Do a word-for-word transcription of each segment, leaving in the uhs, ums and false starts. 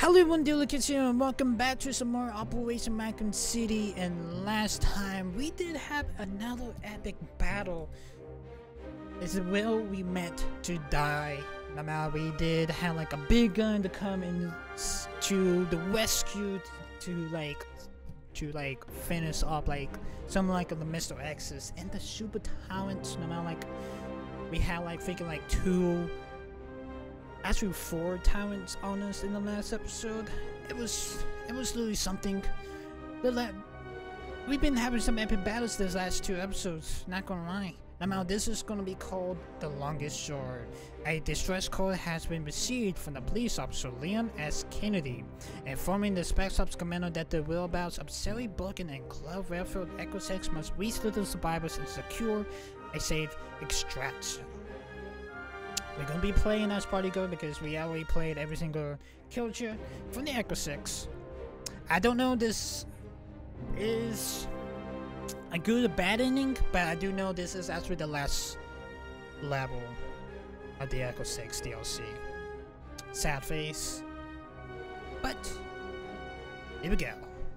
Hello everyone, Delicate here, and welcome back to some more Operation Raccoon City. And last time we did have another epic battle. It's will we meant to die. Now we did have like a big gun to come in to the rescue to, to like to like finish up like some like of the Mister X's and the Super Talents. Now like we had like thinking like two. Actually, four talents on us in the last episode. It was it was really something. But we've been having some epic battles these last two episodes. Not gonna lie. Now this is gonna be called the longest shore. A distress call has been received from the police officer Leon S. Kennedy, informing the Spec Ops commander that the whereabouts of Sally Birkin and Club Redfield Echo six must reach the survivors and secure a safe extraction. We're gonna be playing as Party Girl because we already played every single character from the Echo six. I don't know if this is a good or bad ending, but I do know this is actually the last level of the Echo six D L C. Sad face. But here we go.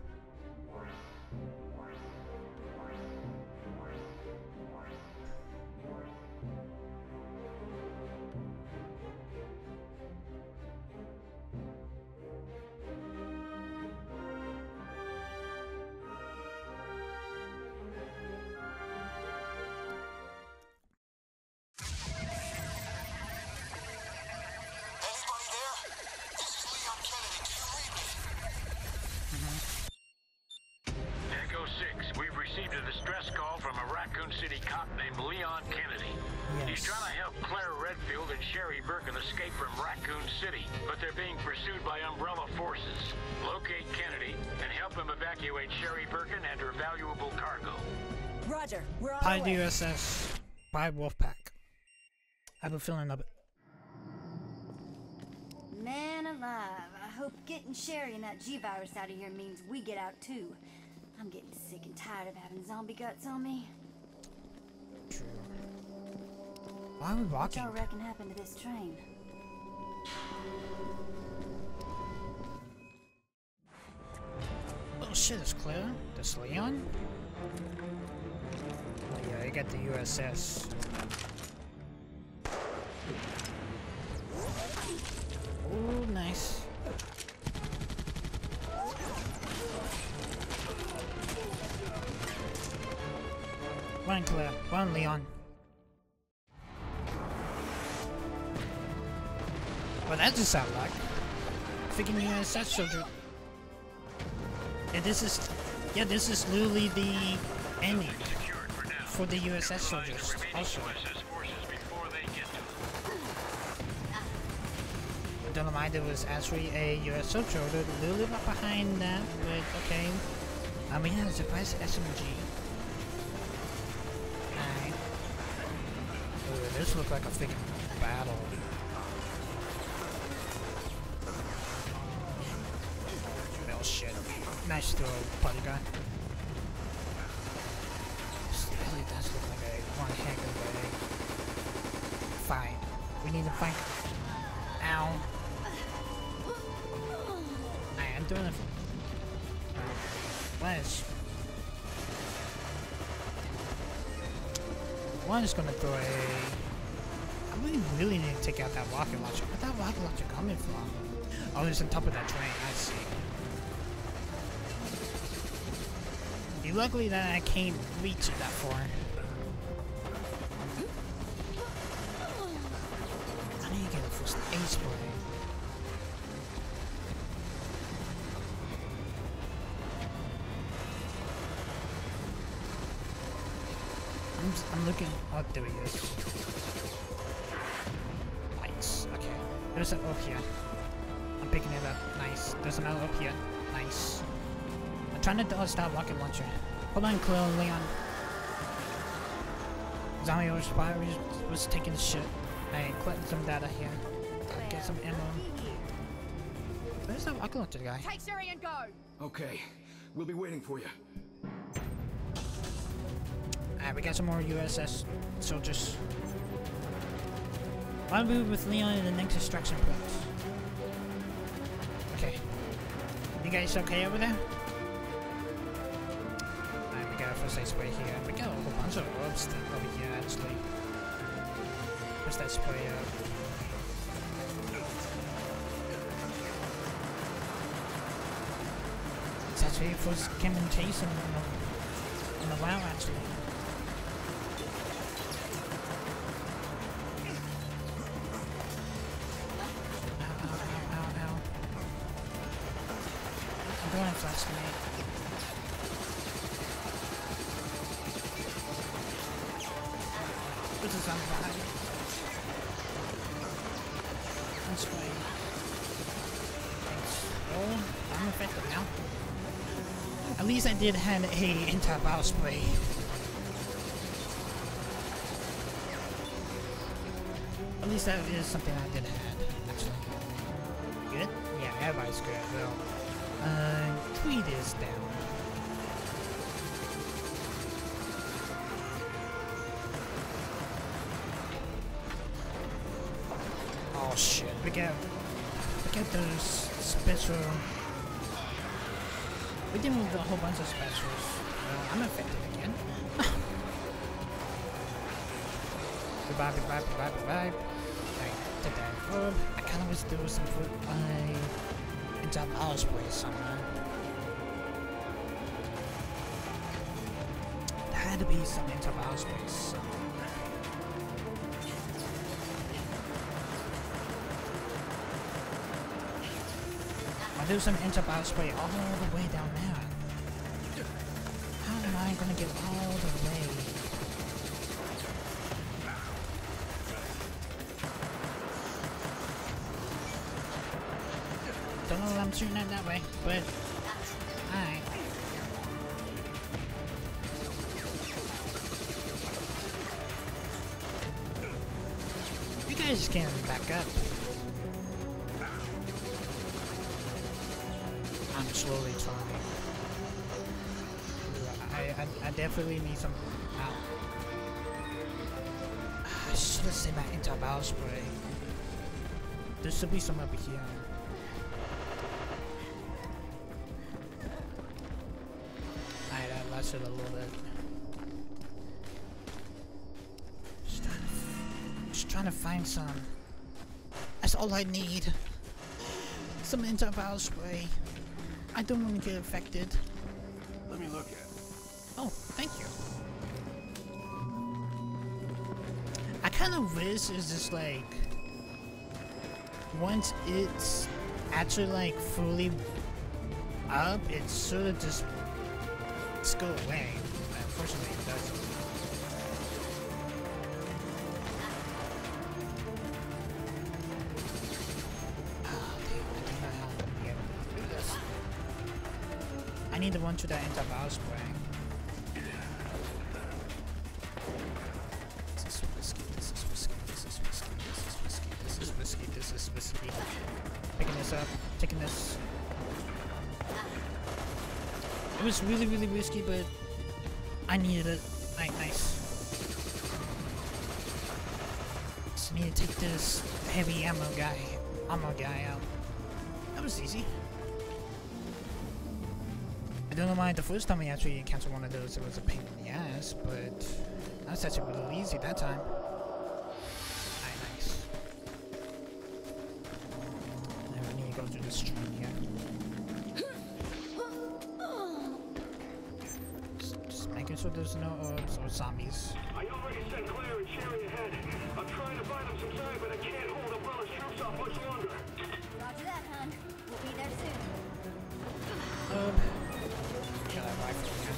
We've received a distress call from a Raccoon City cop named Leon Kennedy. Yes. He's trying to help Claire Redfield and Sherry Birkin escape from Raccoon City, but they're being pursued by Umbrella forces. Locate Kennedy and help him evacuate Sherry Birkin and her valuable cargo. Roger, we're on By our way. U S S by Wolfpack. I have a feeling of it. Man alive, I hope getting Sherry and that G-Virus out of here means we get out too. I'm getting sick and tired of having zombie guts on me. True. Why are we What walking? y'all reckon happened to this train? Oh shit, it's Claire. This Leon? Oh yeah, I got the U S S. Oh, nice. Run, Claire. Run, Leon. Well, that just sounds like freaking U S S soldier. Yeah, this is, yeah, this is literally the ending for the U S S soldiers. Also, I don't mind it was actually a U S soldier literally right behind that, but okay. Um, we have a surprise S M G. This looks like a freaking battle. Oh shit. Nice throw, Party Guy. This really does look like a one heck of a fight. We need to fight. Ow. I am doing it. What is? One is gonna throw a. I really, really need to take out that rocket launcher. Where's that rocket launcher coming from? Oh, it's on top of that train. I see. Be luckily that I can't reach it that far. I need to get a first aid spray. I'm, just, I'm looking. Oh, there he is. Nice. Okay. There's an up here. I'm picking it up. Nice. There's another up here. Nice. I'm trying to dodge that rocket launcher. Hold on, Claire, Leon. Zombie or spy was, was taking the shit. I collected some data here. Get some ammo. Where's that rocket launcher guy? Take Sherry and go. Okay, we'll be waiting for you. Alright, we got some more U S S soldiers. Rendezvous with Leon in the next extraction point. Okay. You guys okay over there? Alright, we got a first aid spray here. We got a whole bunch of herbs over here actually. First aid spray up. It's actually first came in chase on the, on the WoW actually. Flash grenade. This is on behind. That's right. Thanks. Oh, I'm effective now. At least I did have a anti-bow spray. At least that is something I did have, actually. Good? Yeah, everybody's good. Well, Uh, tweet is down. Oh shit, we got, we got those special, we did move a whole bunch of specials. Well, I'm affected again. Goodbye, goodbye, goodbye, goodbye. Alright, take that verb. I kinda wish there was some food. I into power spray somewhere. There had to be some into power spray somewhere. I'll do some into power spray all the way down there. How am I gonna get all the way? Don't know if I'm shooting at that way, but alright. You guys can back up. I'm slowly trying. I, I, I definitely need some help. I should have saved my anti-bow spray. There should be some over here. It a little bit. Just trying, to just trying to find some. That's all I need. Some anti-bow spray. I don't want to get affected. Let me look at it. Oh, thank you. I kind of wish it's just like once it's actually like fully up, it sort of just go away. Unfortunately, it doesn't. Oh, dude, I don't know how I'm gonna be able to do this. I need to run to that anti-bow spray. This is whiskey, this is whiskey, this is whiskey, this is whiskey, this is whiskey, this is whiskey. Picking this up, taking this. It was really, really risky, but I needed it. Right, nice. Just need to take this heavy ammo guy, ammo guy out. That was easy. I don't know why the first time we actually encountered one of those, it was a pain in the ass, but that was actually really easy that time. Right, nice. Now we need to go through this train here. So there's no herbs or zombies. I already sent Claire and Sherry ahead. I'm trying to buy them some time, but I can't hold Umbrella's troops off much longer. Roger that, hon. We'll be there soon. Herb. Got that rifle here.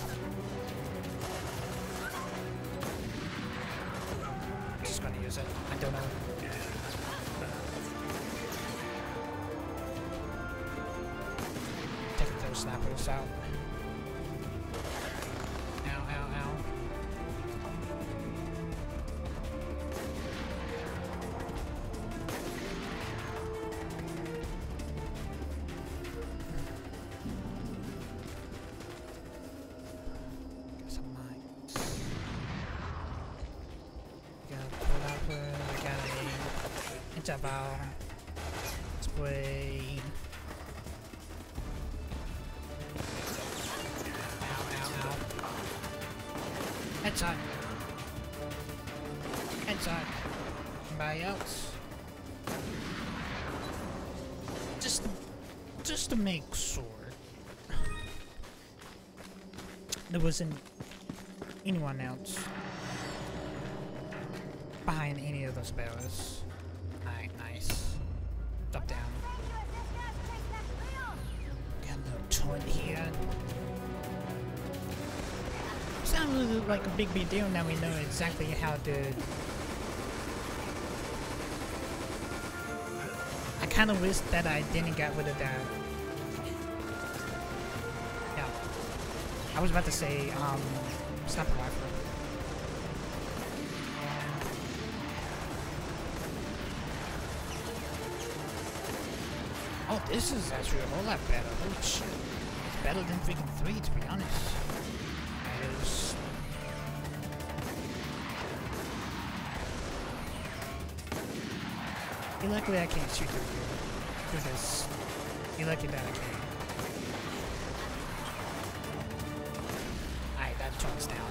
I'm just gonna use it. I don't know. Taking those snappers out. Anti-bow spray. Headshot. Headshot. Anybody else? Just, just to make sure there wasn't anyone else behind any of those barrels. Alright, nice. Drop down. Got a little turret here. It's not really like a big big deal now we know exactly how to. I kind of wish that I didn't get rid of that. Yeah. I was about to say, um, sniper rifle. Oh, this is actually a whole lot better. Holy shit. It's better than freaking three, to be honest. It is. You're lucky I can't shoot through you. Through this. You're lucky that I can. Alright, that truck's down.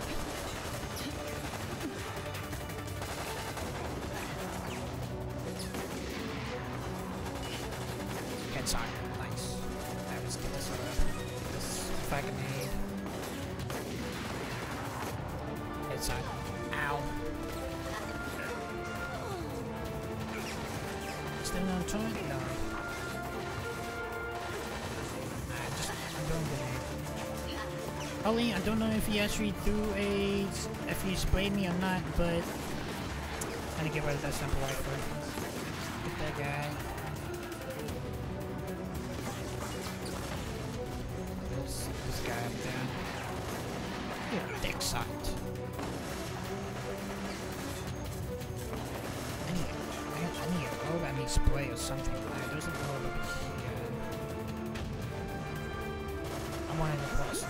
Headshot. Nice. Alright, let's get this over. This fucking nade. Headshot. Ow. Still on turret? No. Alright, just I'm doing grenade. Ollie, I don't know if he actually threw a if he sprayed me or not, but I'm gonna get rid of that sample rifle. Get that guy. This this guy up there. Yeah, dick shot. I need I, I need a robe, I need spray or something. Right, there's a robe over here. I want to cross.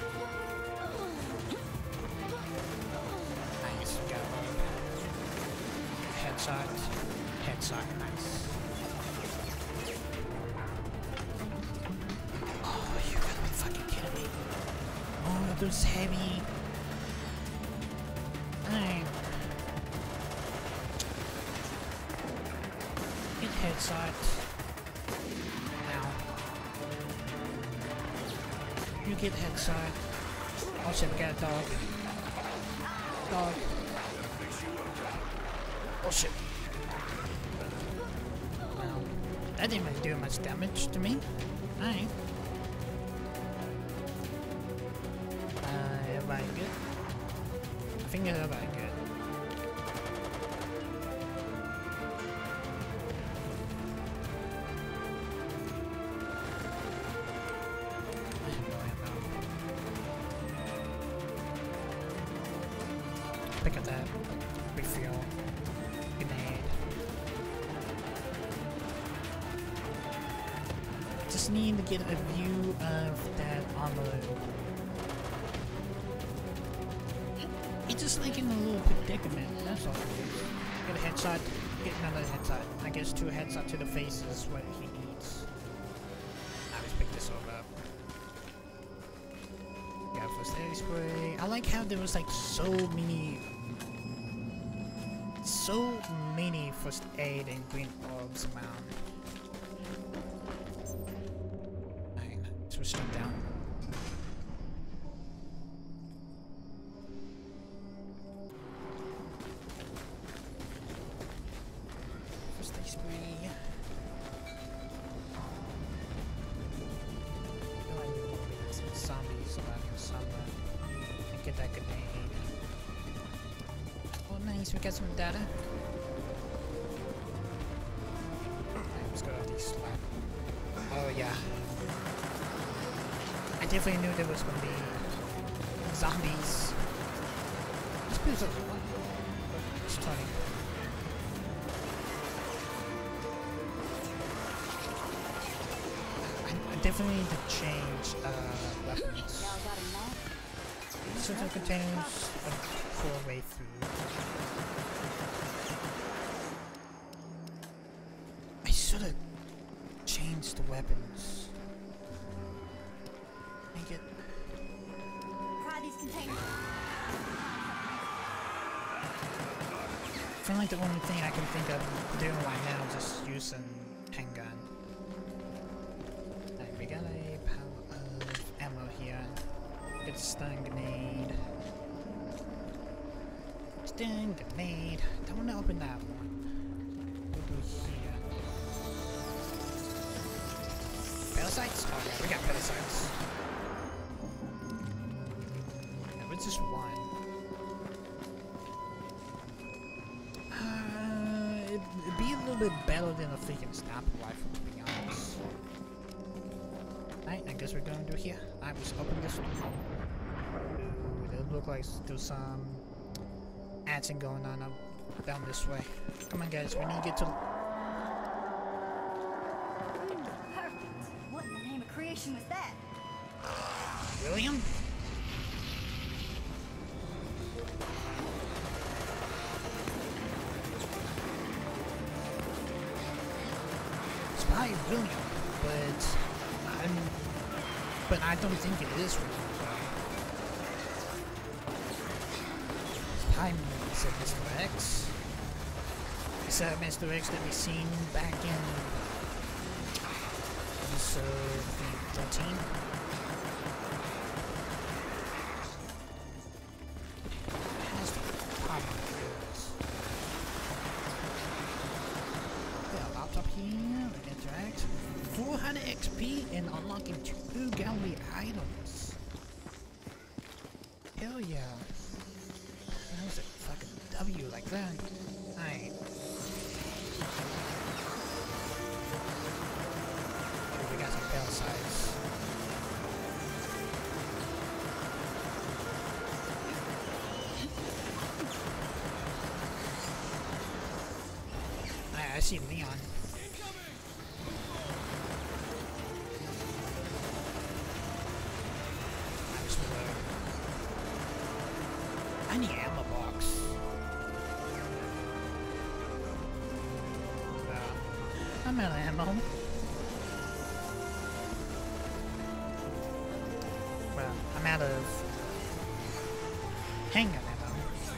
Nice, got a robe. Headshot. Headshot, nice. Oh, you gotta be fucking kidding me. Oh, those heavy. Alright. Get headshot. Ow. You get headshot. Oh shit, we got a dog. Dog. Oh shit. Well, that didn't really do much damage to me. Alright. Uh, everybody good? I think everybody good. Pick up that refuel grenade. Just need to get a view of that armor. It's just like in a little predicament, that's all it is. Get a headshot, get another headshot. I guess two headshots to the face is what he needs. Now let's pick this all up. Got first aid spray. I like how there was like so many so many first aid and green orbs around. Nine. Switch them down. First aid spray. I like the some zombies around here somewhere. And get that grenade. Oh nice, we got some data. Let's go to these slap. Oh yeah. I definitely knew there was gonna be zombies. This feels like it's funny. I, I definitely need to change uh, weapons. Certain containers for a way through. I should have changed the weapons. Make it. Try these containers. like the only thing I can think of doing right now is just using handgun. Alright, we got a pile of ammo here. Get a stun grenade. Stun grenade. Don't want to open that one. What do we here? Parasites? Oh yeah, we got parasites. Yeah, it's just one. It'd be a little bit better than a freaking sniper rifle, to be honest. Alright, I guess we're going to do here. I just open this one. Ooh, it look like there's some action going on up down this way. Come on, guys, we need to get to. Perfect. What in the name of creation was that? William? Spy William, but I'm, but I don't think it is William. Spy said Mister X. Is that Mister X that we seen back in episode thirteen? Has to be probably is. Got a laptop here. Interact. four hundred X P and unlocking two gallery items. Hell yeah. That was a fucking W like that. Alright. We got some parasites. Alright, I see Leon. I need ammo box. Uh, I'm out of ammo. Well, I'm out of handgun ammo.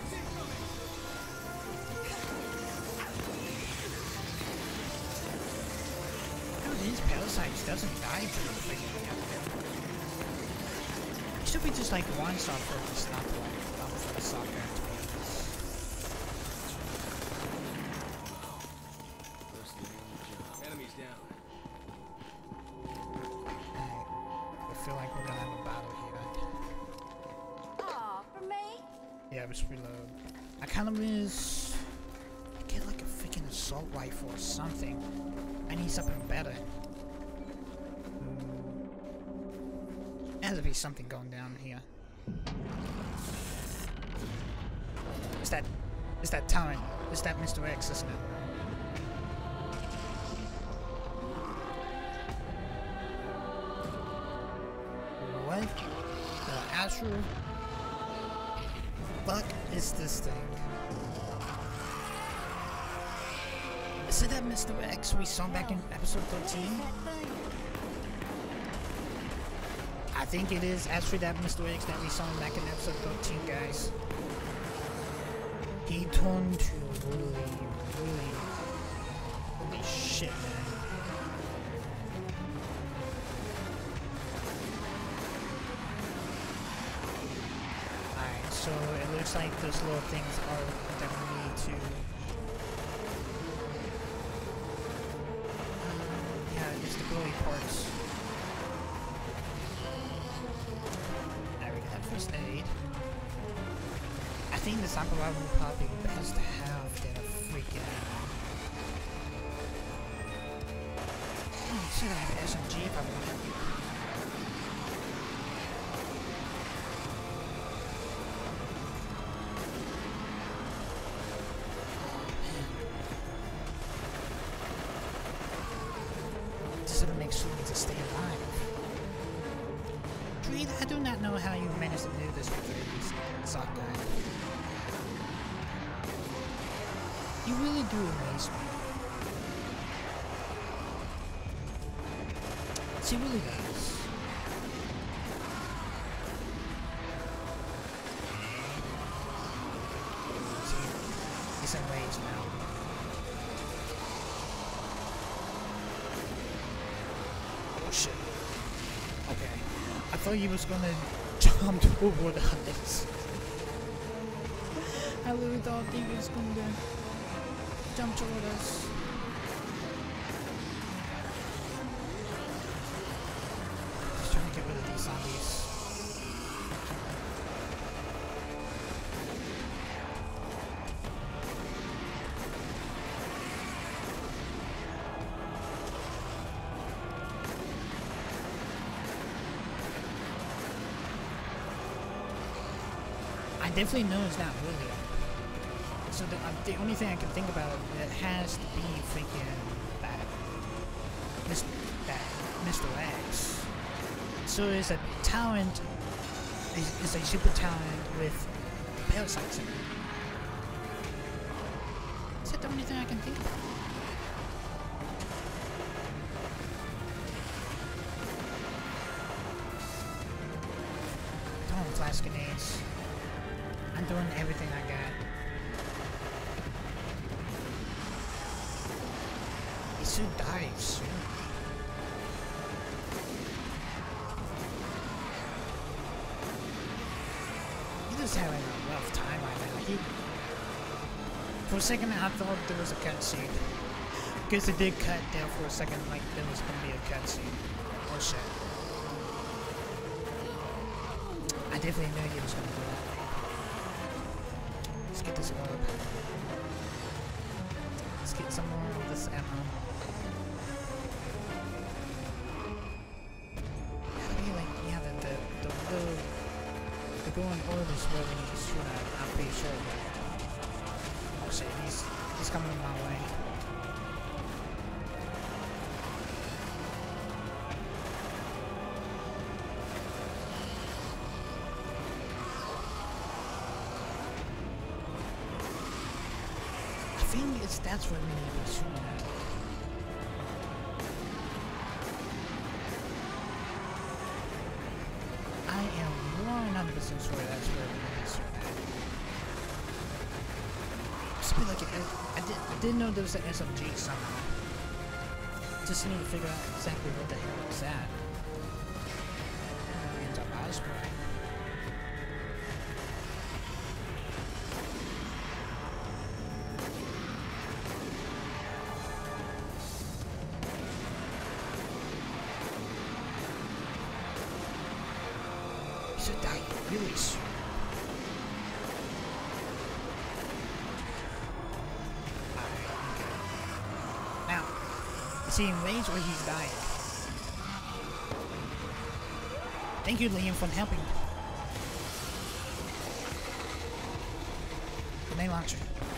Oh, these parasites doesn't die to the freaking handgun. It should be just like one shot for the stop one. For the soccer, to be honest. Enemies down. I feel like we're gonna have a battle here. Aw, for me? Yeah, just reload. I kind of miss. Get like a freaking assault rifle or something. I need something better. There has to be something going down here. Is that, is that Taryn? Is that Mister X, isn't it? What the actual fuck is this thing? Is it that Mister X we saw back in episode thirteen? I think it is actually that Mister X that we saw back in episode thirteen, guys. He turned to really, really, holy shit, man. Alright, so it looks like those little things are that we need to... Um, yeah, just the glowy parts. There we go, first aid. I think the sample rifle would probably be best to have than a freaking... Hmm, should I have S M G if I want to? Just to make sure to stay alive. Tweed, I do not know how you managed to do this with your sock guy. You really do amaze me. She really does. See, he's enraged now. shit. Okay. I thought he was gonna jump over the ice. I really thought he was gonna jump toward us. Just trying to get rid of these zombies. I definitely know it's not William. So the, uh, the only thing I can think about it has to be freaking that, Mister that Mister X. So it's a talent, it's a super talent with parasites in it. Is that the only thing I can think about? Don't flash grenades. I'm doing everything I got. He should die soon. He's just having a rough time right now. He, for a second, I thought there was a cutscene. Because it did cut there for a second, like there was gonna be a cutscene. Oh shit. I definitely knew he was gonna do that. Let's get this orb. Let's get some more of this ammo. I feel like, yeah, the, the, the, the, the going orb is where we need to shoot at. I'm pretty sure. But, oh shit, he's, he's coming my way. I think it's that's what we need to be shooting at. I am one hundred percent sure that's where we need to shoot at. Just be like, I, I, did, I didn't know there was an S M G somehow. Just need to figure out exactly what the hell is that. Anti-Osprey. Should die really soon. Alright, okay. Now, is he in range or he's dying? Thank you, Liam, for helping. Grenade launcher.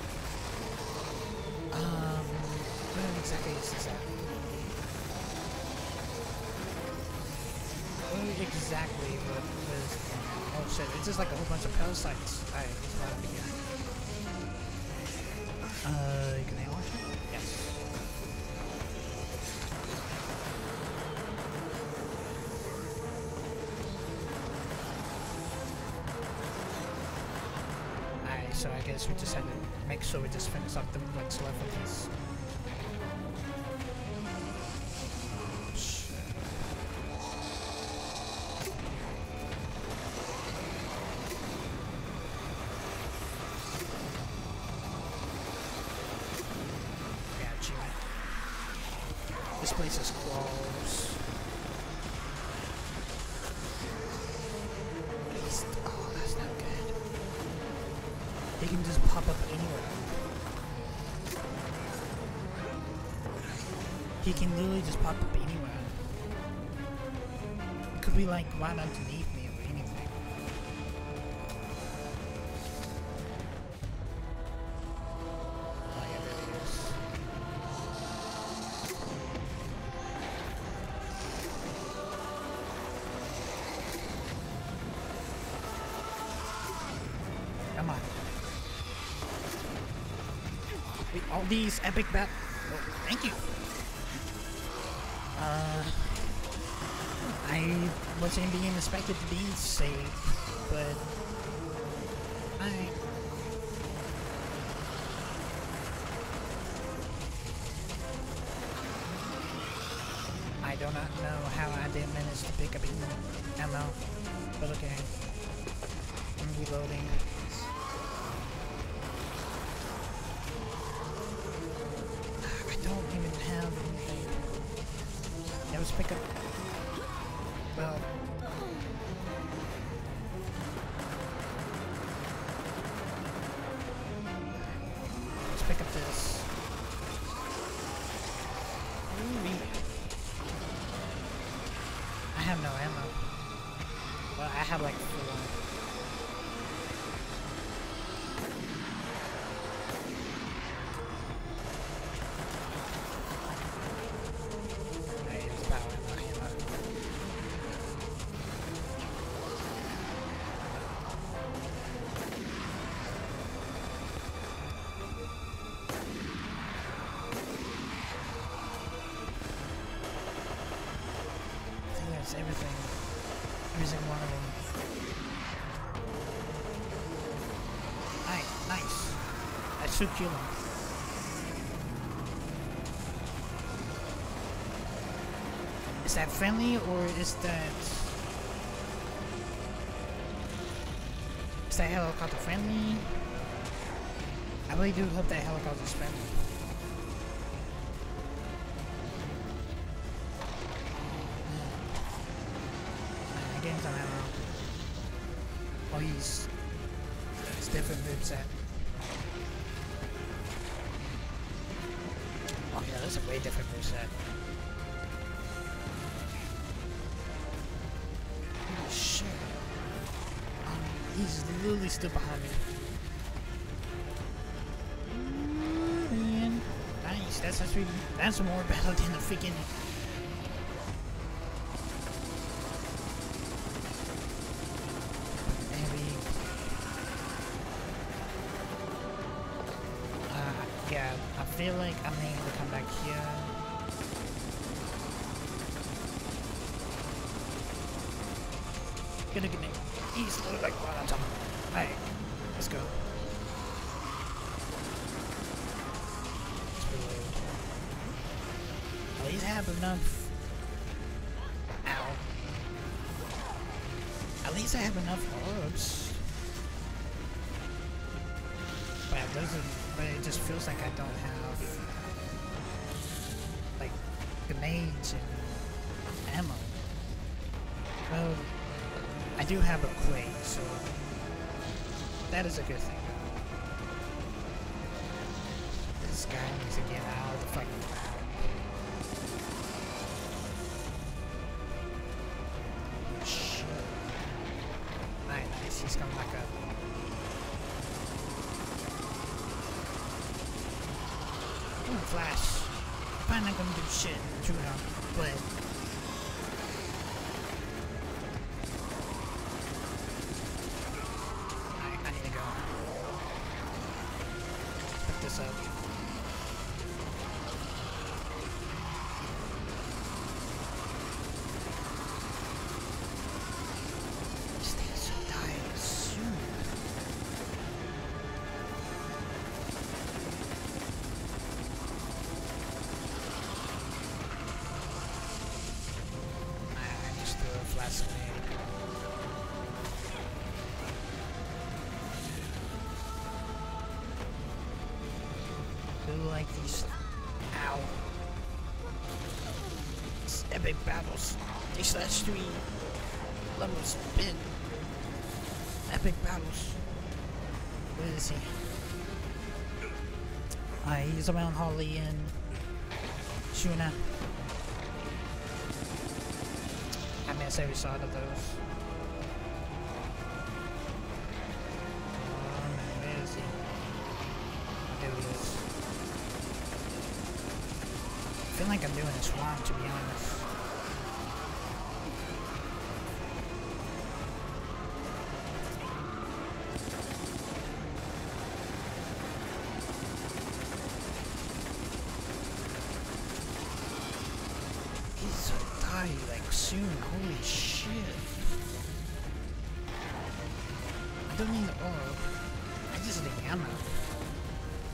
Um, where exactly is this at? Exactly what was. Oh shit, it's just like a whole bunch of parasites. Alright, let's go up again. Uh, can I launch it? Yes. Alright, so I guess we just had to make sure we just finish up the what's left of these. This place is close. He's, oh, that's not good. He can just pop up anywhere. He can literally just pop up anywhere. It could be like right underneath me or anything. Oh yeah, there he is. Come on. Wait, all these epic bat- oh, thank you! Uh... I wasn't being expected to be safe, but... I... I do not know how didn't manage to pick up any ammo. But okay. I'm reloading. I don't even have anything. Yeah, let's pick up. Well. Let's pick up this. I have no ammo. Well, I have like four. Hey, it's power ammo, ammo. I think that's everything. Every single one of them. Alright, nice. I should kill him. Is that friendly or is that... Is that helicopter friendly? I really do hope that helicopter is friendly. Getting some ammo. Oh, he's... It's different moveset. Oh yeah, that's a way different moveset. Holy shit. Um, he's literally still behind me. Ooh, man. Nice, that's actually... That's more better than the freaking... Yeah, I feel like I'm able to come back here. Gonna get me. He's like right on top of me. Alright, let's go. Let's reload. At least I have enough. Ow. At least I have enough herbs. But it doesn't. But it just feels like I don't have like grenades and ammo. Well, I do have a crate, so that is a good thing. This guy needs to get out of the fucking crowd. Shit. Nice, nice. He's coming back up. Flash. Probably not gonna do shit, true enough, but I, I need to go. Pick this up. This thing is so tired soon. Flash grenade. Do like these. Ow. It's epic battles. They slash three levels spin. Epic battles. Where is he? Alright, he's around Holly and Shuna. I missed every side of those. Oh man, where is he? There he is. I feel like I'm doing this wrong, to be honest. He's so tired, like soon. Holy shit. I don't need the orb. I just need ammo.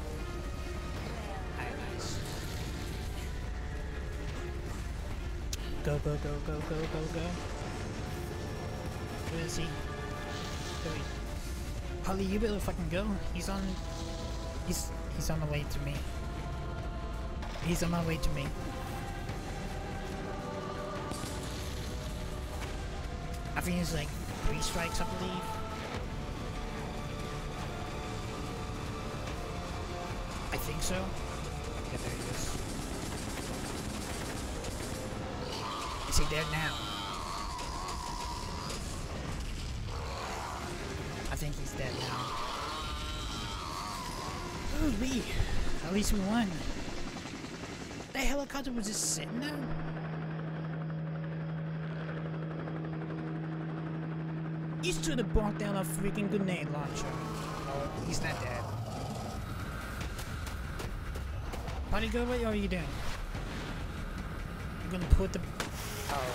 Alright, nice. Go, go, go, go, go, go, go. Where is he? Wait. Holly, you better fucking go. He's on... He's... He's on the way to me. He's on my way to me. I think it's like three strikes, I believe. I think so. Yeah, there he is. Is he dead now? I think he's dead now. Ooh wee! At least we won. The helicopter was just sitting there? You should have brought down a freaking grenade launcher. Oh, he's not dead. Party girl, what are you doing? You're gonna put the... Oh.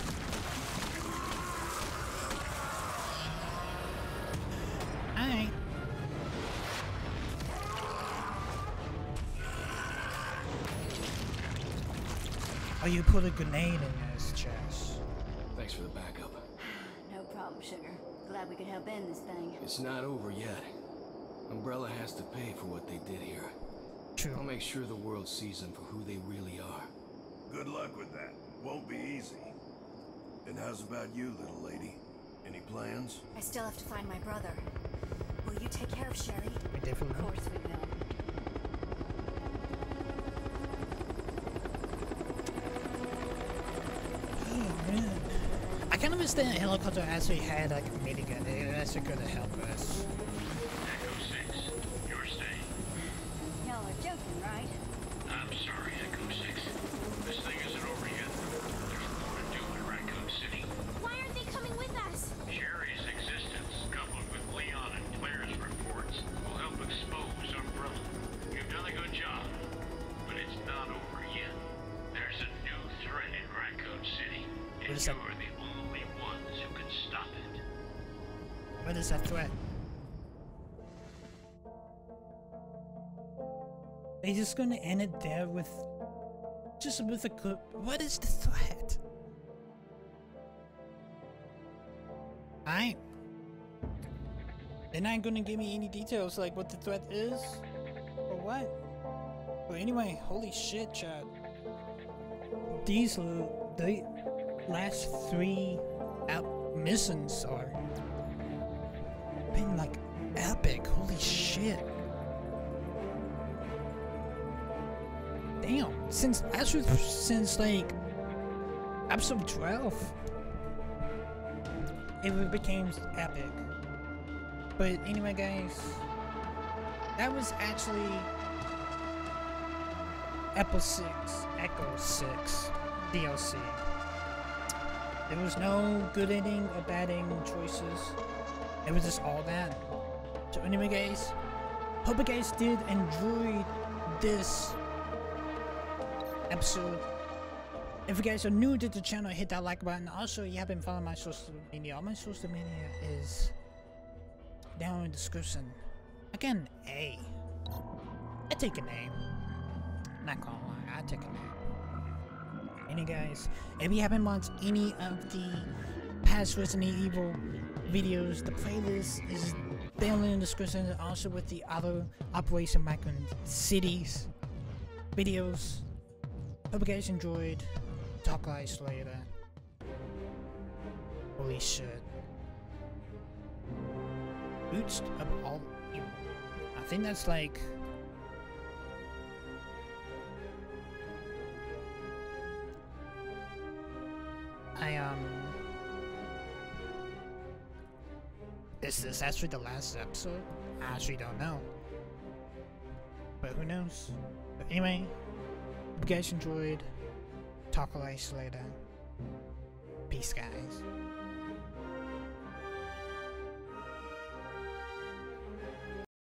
Alright. Oh, you put a grenade in his chest. Thanks for the backup. No problem, sugar. Glad we could help end this thing. It's not over yet. Umbrella has to pay for what they did here. True. I'll make sure the world sees them for who they really are. Good luck with that. Won't be easy. And how's about you, little lady? Any plans? I still have to find my brother. Will you take care of Sherry? We definitely Of course we will. Oh, man. I kind of wish the helicopter actually had like a minigun. It actually could have helped us. Echo six, you're staying. Y'all are joking, right? I'm sorry, Echo six. This thing isn't over yet. There's more to do in Raccoon City. Why aren't they coming with us? Sherry's existence, coupled with Leon and Claire's reports, will help expose Umbrella. You've done a good job, but it's not over yet. There's a new threat in Raccoon City, and What is you that? are the only ones who can stop it. What is that threat? They just gonna end it there with just with a good. What is the threat? I. They're not gonna give me any details like what the threat is or what. But anyway, holy shit, Chad. These l- the last three out missions are been like epic. Holy shit. Damn, since actually since like episode twelve, it became epic. But anyway, guys, that was actually Echo six, Echo six D L C. There was no good ending or bad ending choices. It was just all that. So anyway, guys, hope you guys did enjoy this episode. If you guys are new to the channel, hit that like button. Also, you haven't followed my social media. All my social media is down in the description. Again, A. I take a name. Not gonna lie, I take a name. Any guys, if you haven't watched any of the past Resident Evil videos, the playlist is down in the description. Also with the other Operation Raccoon Cities videos. Hope you guys enjoyed. Talk guys later. Holy shit. Boots of all evil. I think that's like I um Is this actually the last episode? I actually don't know. But who knows? But anyway, hope you guys enjoyed. Talk to you later. Peace, guys.